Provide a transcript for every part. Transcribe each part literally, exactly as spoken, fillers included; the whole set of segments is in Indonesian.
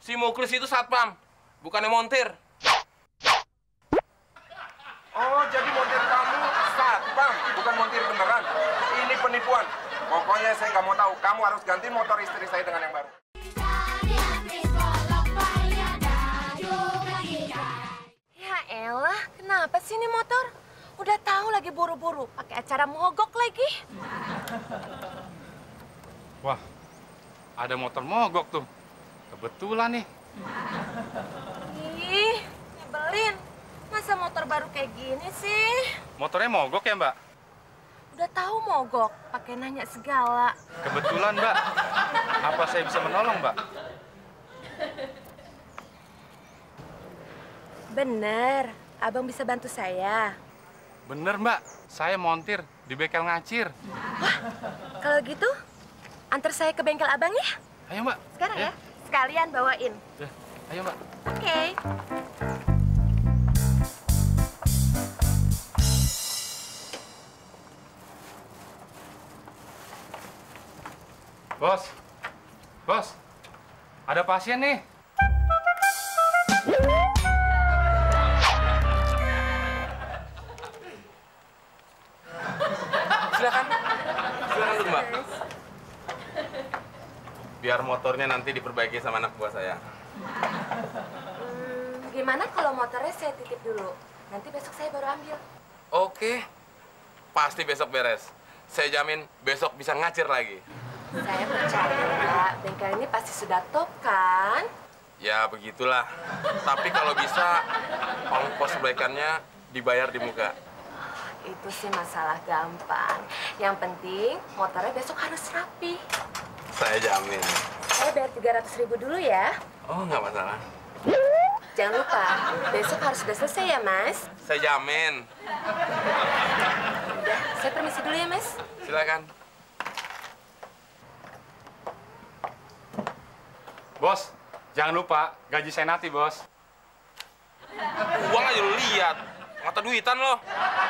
Si Muklis itu satpam, bukannya montir. Oh, jadi montir kamu satpam, bukan montir beneran. Ini penipuan. Pokoknya saya nggak mau tahu. Kamu harus ganti motor istri saya dengan yang baru. Ya elah, kenapa sih ini motor? Udah tahu lagi buru-buru, pakai acara mogok lagi. Wah, ada motor mogok tuh. Kebetulan nih. Ih, nyebelin. Masa motor baru kayak gini sih? Motornya mogok ya, Mbak? Udah tahu mogok, pakai nanya segala. Kebetulan, Mbak. Apa saya bisa menolong, Mbak? Bener, abang bisa bantu saya. Bener, Mbak. Saya montir di bengkel Ngacir. Wah, kalau gitu, antar saya ke bengkel abang ya? Ayo, Mbak. Sekarang Ayo. ya, sekalian bawain. Ya. Ayo, Mbak. Oke. Bos, bos, ada pasien nih. Silakan. Silakan dulu, Mbak. Biar motornya nanti diperbaiki sama anak buah saya. Hmm, gimana kalau motornya saya titip dulu? Nanti besok saya baru ambil. Oke, pasti besok beres. Saya jamin besok bisa ngacir lagi. Saya percaya bengkel ini pasti sudah top kan? Ya, begitulah. Tapi kalau bisa, ongkos perbaikannya dibayar di muka. Itu sih masalah gampang. Yang penting motornya besok harus rapi. Saya jamin. Saya bayar tiga ratus ribu dulu ya. Oh, nggak masalah. Jangan lupa, besok harus sudah selesai ya, Mas. Saya jamin. Udah, saya permisi dulu ya, Mas. Silakan. Bos, jangan lupa gaji saya nanti, bos. Uang aja lu lihat. Mata duitan lo.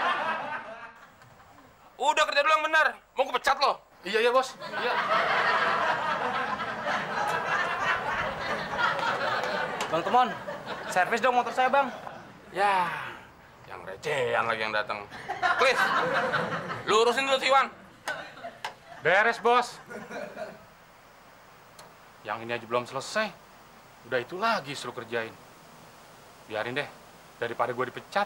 Udah kerja dulu yang benar. Mau gue pecat lo. Iya, iya, bos. Iya. Bang Temon, servis dong motor saya, Bang. Ya, yang recehan lagi yang datang. Please, lu urusin dulu si Iwan. Beres, bos. Yang ini aja belum selesai. Udah itu lagi suruh kerjain. Biarin deh, daripada gue dipecat.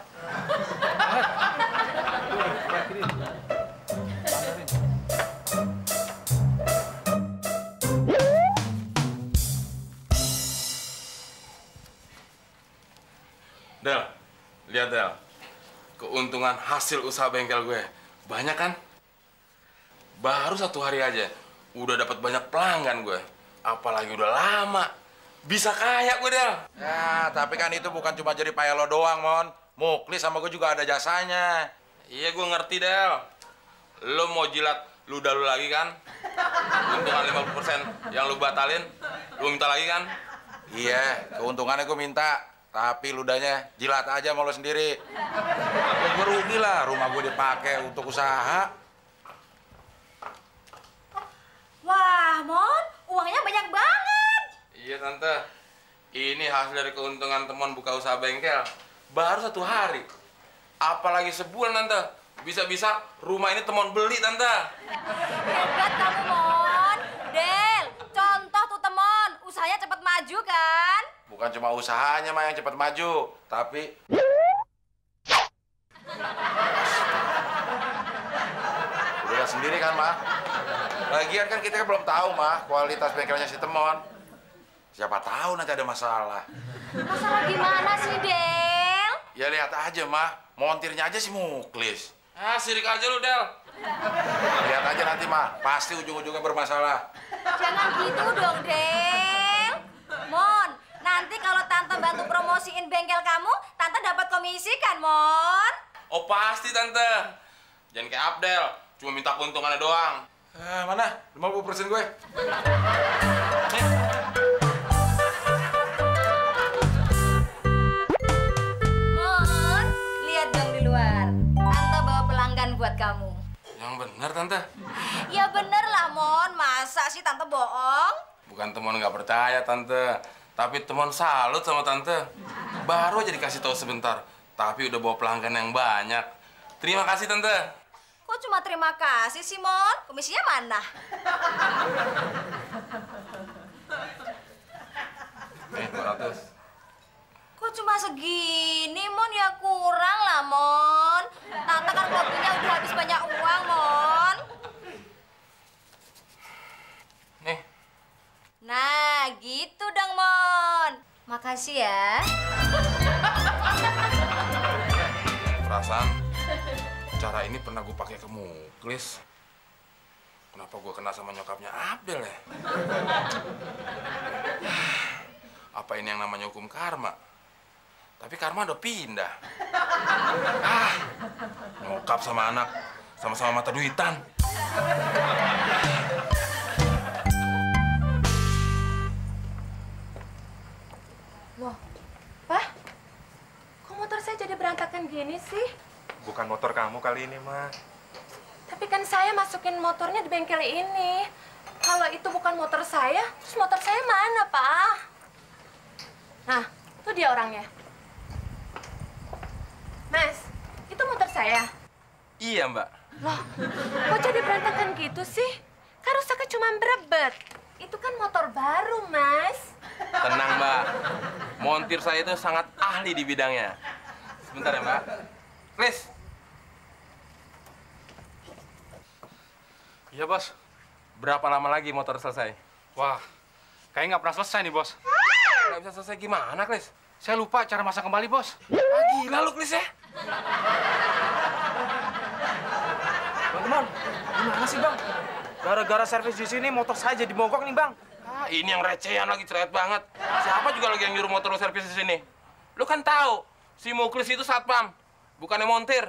Del, lihat Del. Keuntungan hasil usaha bengkel gue. Banyak kan? Baru satu hari aja, udah dapat banyak pelanggan gue. Apalagi udah lama. Bisa kaya gue, Del. Ya, tapi kan itu bukan cuma jadi payah lo doang, Mon. Muklis sama gue juga ada jasanya. Iya, gue ngerti, Del. Lo mau jilat ludah lu lagi kan? Keuntungan lima puluh persen yang lu batalin, lu minta lagi kan? Iya, keuntungannya gue minta. Tapi ludahnya jilat aja sama lo sendiri. Ya, gue rugi lah, rumah gue dipakai untuk usaha. Wah, Mon, uangnya banyak banget. Iya, Tante. Ini hasil dari keuntungan teman buka usaha bengkel. Baru satu hari. Apalagi sebulan, Tante. Bisa-bisa rumah ini teman beli, Tante. Hebat kamu, Mon. Del, contoh tuh teman, usahanya cepet maju kan? Bukan cuma usahanya mah yang cepat maju, tapi udah lihat sendiri kan, Mah. Lagian kan kita kan belum tahu, Mah, kualitas bengkelnya si Temon. Siapa tahu nanti ada masalah. Masalah gimana sih, Del? Ya lihat aja, Mah. Montirnya aja si Muklis. Ah, sirik aja lu, Del. Lihat aja nanti, Mah. Pasti ujung-ujungnya bermasalah. Jangan gitu dong, Del. Mon, nanti kalau Tante bantu promosiin bengkel kamu, Tante dapat komisi kan, Mon? Oh, pasti, Tante. Jangan kayak Abdel. Cuma minta keuntungannya doang. Ah, mana? lima puluh persen gue. Mon, lihat dong di luar. Tante bawa pelanggan buat kamu. Yang bener, Tante. Ya bener lah, Mon. Masa sih Tante bohong? Bukan teman nggak percaya, Tante. Tapi teman salut sama tante. Baru aja dikasih tahu sebentar, tapi udah bawa pelanggan yang banyak. Terima kasih tante. Kok cuma terima kasih sih, Mon? Komisinya mana? Eh, dua ratus. Kok cuma segini, Mon? Ya kurang lah, Mon. Tante kan kopinya udah habis banyak uang, Mon. Nih. Nah, gitu dong, Mon. Makasih ya. Perasaan cara ini pernah gue pakai ke Muklis. Kenapa gue kena sama nyokapnya Abdel ya? Apa ini yang namanya hukum karma? Tapi karma udah pindah. Ah, nyokap sama anak sama-sama mata duitan. Loh, Pak, kok motor saya jadi berantakan gini sih? Bukan motor kamu kali ini, Ma. Tapi kan saya masukin motornya di bengkel ini. Kalau itu bukan motor saya, terus motor saya mana, Pak? Nah, itu dia orangnya. Mas, itu motor saya. Iya, Mbak. Loh, kok jadi berantakan gitu sih? Kan rusaknya cuma berebet. Itu kan motor baru, Mas. Tenang, Mbak. Montir saya itu sangat ahli di bidangnya. Sebentar ya, Mbak. Please. Iya, Bos. Berapa lama lagi motor selesai? Wah, kayaknya nggak pernah selesai nih, Bos. Nggak bisa selesai gimana, Klis? Saya lupa cara masak kembali, Bos. Ah, gila lu, Klis ya? Teman-teman, gimana sih, Bang? Gara-gara servis di sini motor saya jadi mogok nih, Bang. Ah, ini yang recehan lagi, cerewet banget. Siapa juga lagi yang nyuruh motor lu servis di sini? Lu kan tahu, si Muklis itu satpam, bukannya montir.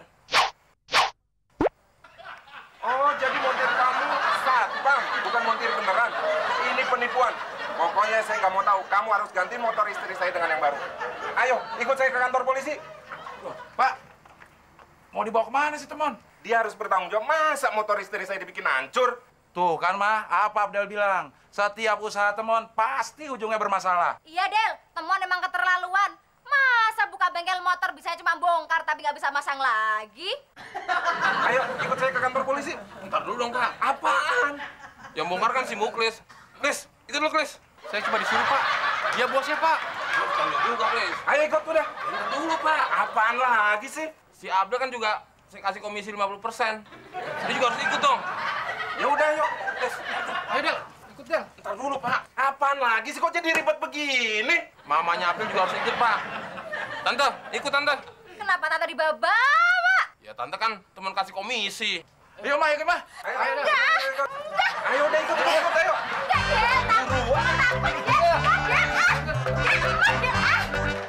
Oh, jadi montir kamu satpam, bukan montir beneran. Ini penipuan. Pokoknya saya nggak mau tahu. Kamu harus ganti motor istri saya dengan yang baru. Ayo, ikut saya ke kantor polisi. Pak, mau dibawa kemana sih, teman? Dia harus bertanggung jawab. Masa motor istri saya dibikin hancur? Tuh kan, Ma, apa Abdel bilang? Setiap usaha teman pasti ujungnya bermasalah. Iya, Del. Temuan emang keterlaluan. Masa buka bengkel motor bisa cuma bongkar tapi nggak bisa masang lagi? Ayo, ikut saya ke kantor polisi. Ntar dulu dong, Pak. Apaan? Yang bongkar kan si Muklis. Klis, itu lu, Klis. Saya cuma disuruh, Pak. Dia bosnya, Pak. Tunggu juga, Klis. Ayo ikut udah. Tunggu dulu, Pak. Apaan lagi sih? Si Abdel kan juga saya kasih komisi lima puluh persen. Dia juga harus ikut dong. Ya udah, yuk. Klis, Ayo, Del. Ikut, Del. ntar dulu, Pak. Apaan lagi sih? Kok jadi ribet begini? Mamanya Abdel juga harus ikut, Pak. Tante, ikut, Tante. Kenapa Tante dibawa-bawa? Ya, Tante kan teman kasih komisi. Yuk, Ma, yuk, Ma. Ayo, ayo, ayo, ayo, ikut. Ayo udah ikut, ikut, ikut, ayo. Enggak, Del. Takut. Takut, Del. Del, ah. Del, ikut, Del, ah.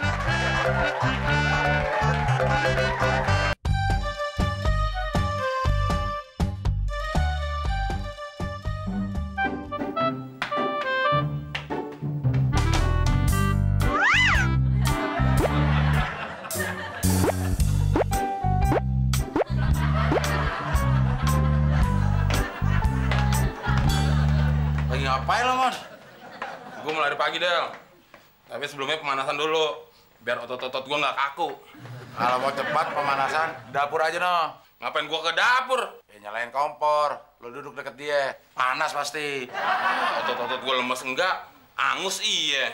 Lagi ngapain lo, Mon? Gue mau lari pagi, Del. Tapi sebelumnya pemanasan dulu. Biar otot-otot gue nggak kaku. Kalau mau cepat pemanasan, dapur aja, no. Ngapain gue ke dapur? Ya, nyalain kompor. Lo duduk deket dia. Panas pasti. Otot-otot gue lemes enggak, angus iya.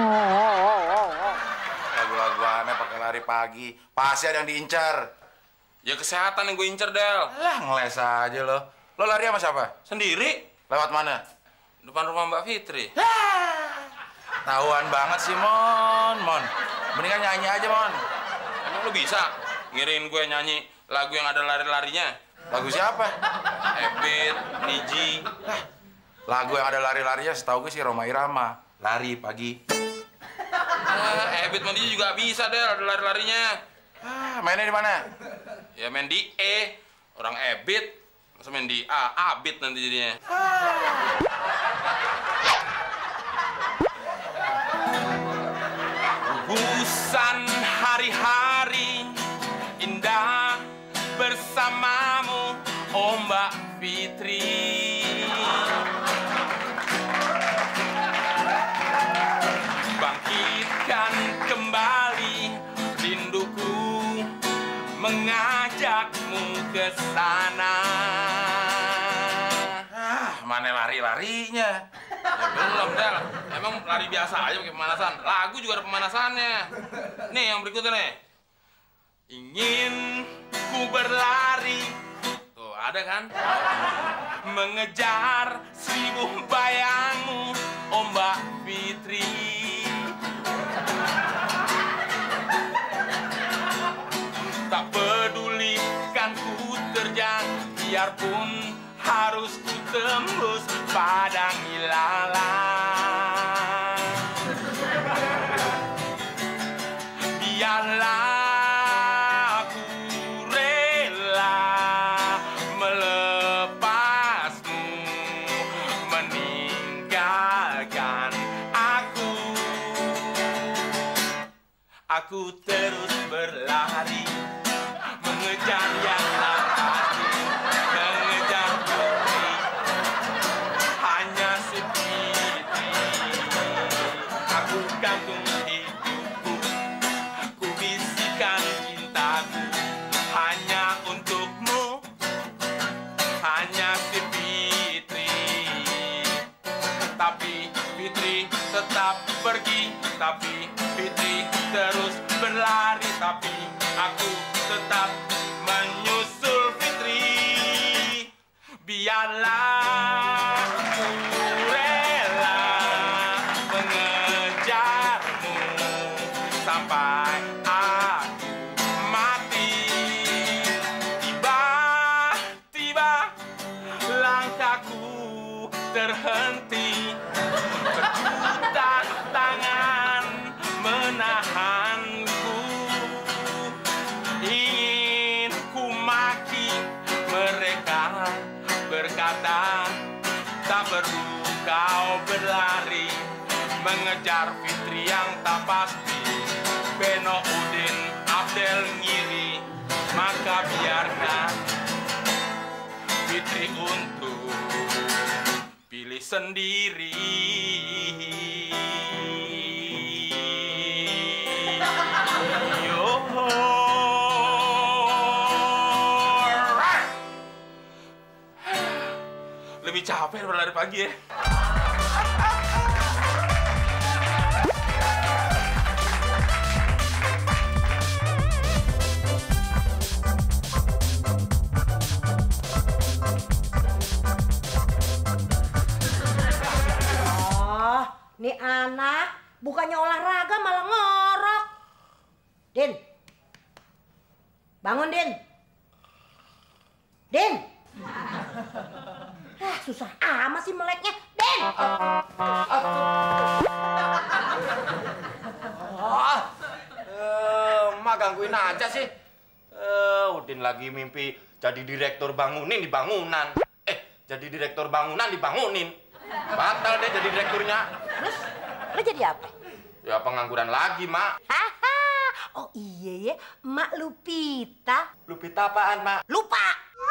Lagu-lagu aneh pakai lari pagi. Pasti ada yang diincar. Ya kesehatan yang gue incer, Del. Lah, ngeles aja lo. Lo lari sama siapa? Sendiri, Lewat mana? depan rumah Mbak Fitri. Tahuan banget sih, Mon. Mon, mendingan nyanyi aja, Mon. Emang lu bisa ngirin gue nyanyi lagu yang ada lari-larinya? Lagu siapa? Ebit, Niji. Lagu yang ada lari-larinya setahu gue sih Roma Irama. Lari pagi. Eh, Ebit sama Niji juga bisa, Del, ada lari-larinya. Ah, mainnya di mana? Ya main di E, orang Ebit. Masa main di A, Abit nanti jadinya. Gugusan hari-hari indah bersamamu, oh Mbak Fitri. Bang bangkitkan kembali rinduku mengajakmu ke sana. Ah, mana lari-larinya? Ya belum, Del. Emang lari biasa aja pakai pemanasan. Lagu juga ada pemanasannya. Nih yang berikutnya nih. Ingin ku berlari. Tuh, ada kan? Mengejar seribu bayangmu, oh Mbak Fitri. Tak peduli kan ku terjang, biarpun harus ku tembus padang ilalang. Biarlah ku rela melepasmu, meninggalkan aku. Aku terus berlari, mengejar yang tak pasti, mengejar Fitri, hanya si Fitri. Aku gantung hidupku, ku bisikan cintaku, hanya untukmu, hanya si Fitri. Tapi Fitri tetap pergi, tapi Fitri terus berlari, tapi aku tetap menyusul Fitri. Biarlah ku rela mengejarmu sampai aku mati. Tiba-tiba langkahku terhenti, kejutan tangan menahanku. Ingin ku maki mereka, berkata tak perlu kau berlari mengejar Fitri yang tak pasti. Beno Udin Abdel ngiri, maka biarkan Fitri untuk pilih sendiri. Lebih capek berlari pagi ya. Oh, nih anak bukannya olahraga malah ngorok. Din, bangun Din. Din. Ah, susah amat sih meleknya. Den! Oh, eh, emak gangguin aja sih. Eh, Udin lagi mimpi jadi direktur bangunin di bangunan. Eh, jadi direktur bangunan dibangunin. Batal deh jadi direkturnya. Terus, lo jadi apa? Ya pengangguran lagi, Mak. Haha, oh iya ya, Mak Lupita. Lupita apaan, Mak? Lupa!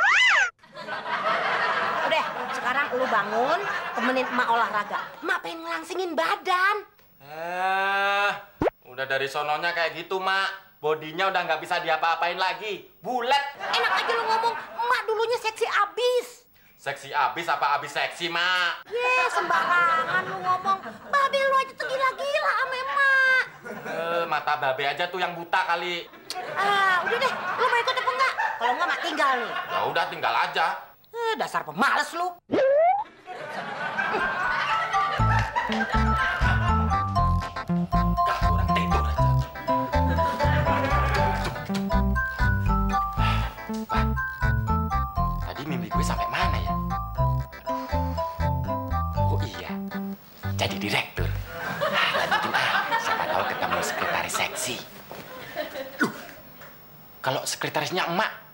Udah, sekarang lu bangun, temenin emak olahraga. Emak pengen ngelangsingin badan. Eh, udah dari sononya kayak gitu, Mak. Bodinya udah nggak bisa diapa-apain lagi. Bulat. Enak aja lu ngomong, emak dulunya seksi abis. Seksi abis apa abis seksi, Mak? Ye, sembarangan lu ngomong. Babe lu aja tuh gila-gila sama emak. Eh, mata babe aja tuh yang buta kali. Ah, udah deh, lu mau ikut apa enggak? Kalau enggak, mak tinggal nih. Ya udah, tinggal aja. Eh, dasar pemalas lu. Gak kurang tidur aja. Pak, tadi mimpi gue sampai mana ya? Oh iya, jadi direktur. Ah, lanjutin ah, siapa tahu ketemu sekretaris seksi. Loh, kalau sekretarisnya emak,